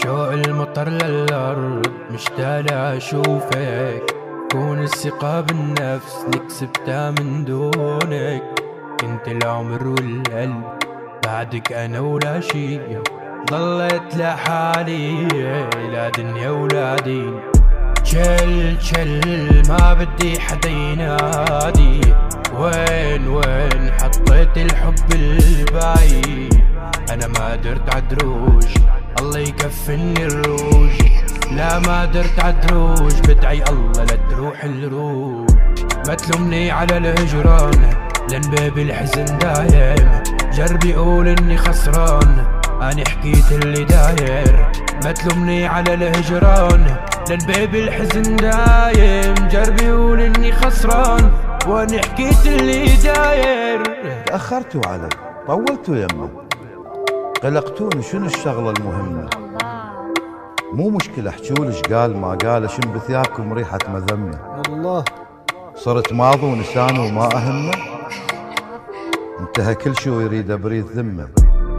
شوق المطر للأرض مشتاق أشوفك، كون الثقة بالنفس نكسبتها من دونك. انت العمر والقلب بعدك أنا ولا شي، ضليت لحالي لا دنيا ولا دين. شل ما بدي حدا ينادي، وين حطيت الحب البعيد. أنا ما درت عدروج الله يكفني الروج، لا ما درت عدروج بدعي الله لا تروح الروج. ما تلومني على الهجران لان باب الحزن دايم، جربي قول اني خسران اني حكيت اللي داير. ما تلومني على الهجران لان باب الحزن دايم، جربي قول اني خسران واني حكيت اللي داير. تأخرتوا علي طولتوا يمه، قلقتوني شنو الشغلة المهمة. مو مشكلة احجولي ايش قال ما قال، شن بثيابكم ريحة مذمة. الله صرت ماضي ونساني وما أهمه، انتهى كل شي ويريد أبريد ذمة.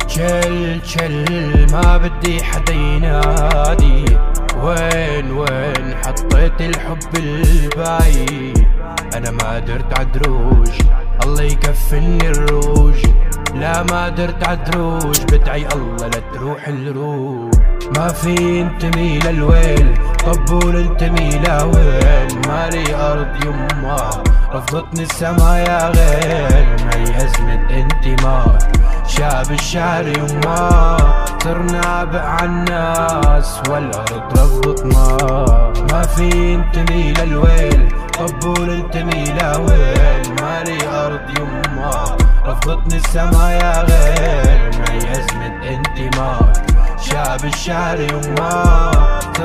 شل ما بدي حدا ينادي، وين حطيت الحب البعيد. أنا ما درت عدروج الله يكفني الروج، لا ما درت عدروج بدعي الله لا تروح الروج. ما في انتمي للويل طبول انتمي لويل، مالي أرض يما رفضتني السما يا غير. معي أزمة انتماء شاب الشعر يما، صرنا عبء عالناس والأرض رفضتنا. ما في انتمي للويل طبول انتمي لويل، مالي أرض يما رفضتني السما يا غير. معي أزمة انتماء شاب الشعر يما،